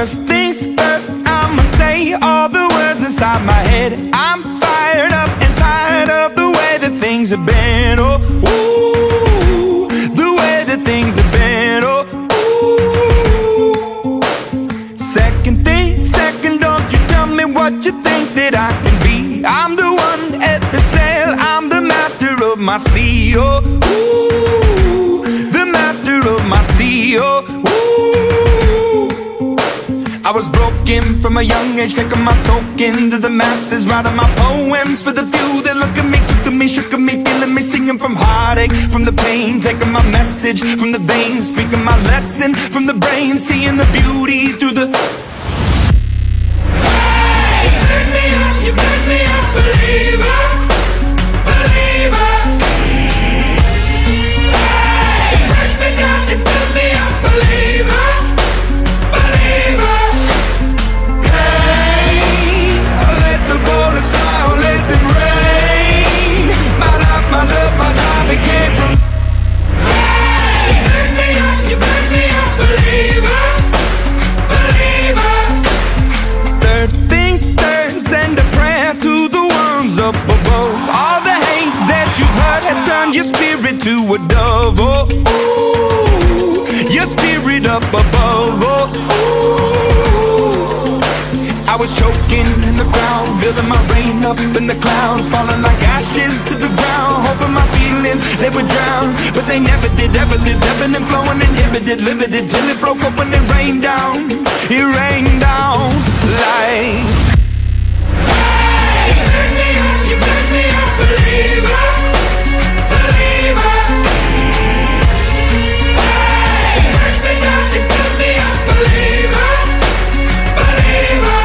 First things first, I'ma say all the words inside my head. I'm fired up and tired of the way that things have been. Oh, ooh, the way that things have been. Oh, ooh. Second thing, second, don't you tell me what you think that I can be. I'm the one at the sail, I'm the master of my sea. Oh, ooh, the master of my sea. Oh, ooh. I was broken from a young age, taking my soak into the masses, writing my poems for the few that look at me, took to me, shook at me, feeling me, singing from heartache, from the pain, taking my message from the veins, speaking my lesson from the brain, seeing the beauty through the... Hey, you burn me up, you burn me up, believer, believer. Hey, you burn me down, you burn me up, believer, believer. It came from. Hey, you burn me up, you burn me up, believer, believer. Third things third, send a prayer to the ones up above. All the hate that you've heard has turned your spirit to a dove. Oh, ooh, your spirit up above. Oh, ooh. I was choking in the crowd, building my rain up in the cloud, falling like ashes to the ground, hoping my feelings, they would drown, but they never did, ever lived, ebbing and flowing, inhibited, limited, till it broke open and rained down. It rained down like... Hey, you burn me up, you burn me up, believer, believer. Hey, you burn me down, you burn me up, believer, believer.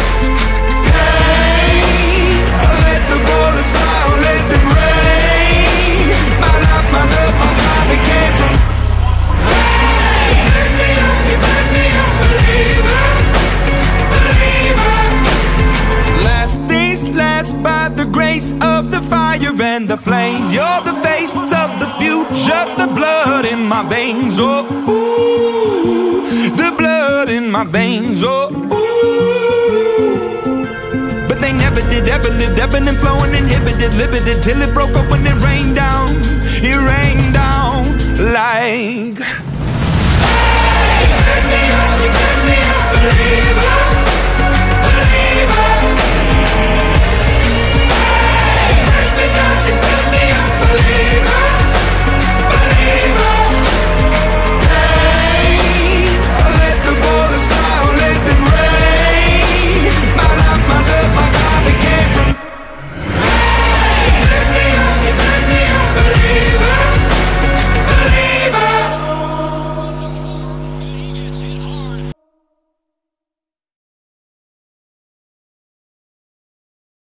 Of the fire and the flames, you're the face of the future, the blood in my veins. Oh, ooh, the blood in my veins. Oh, ooh. But they never did, ever lived, ebbing and flowing, inhibited, limited, till it broke open and rained down. It rained down like... Hey, you burn me up, believer.